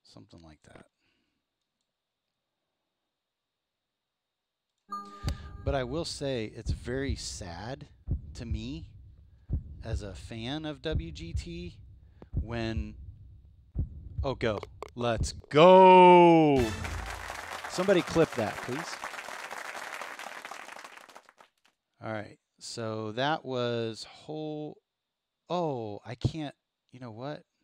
Something like that. But I will say it's very sad to me as a fan of WGT when. Oh, go. Let's go. Somebody clip that, please. All right. So that was whole. Oh, I can't. You know what?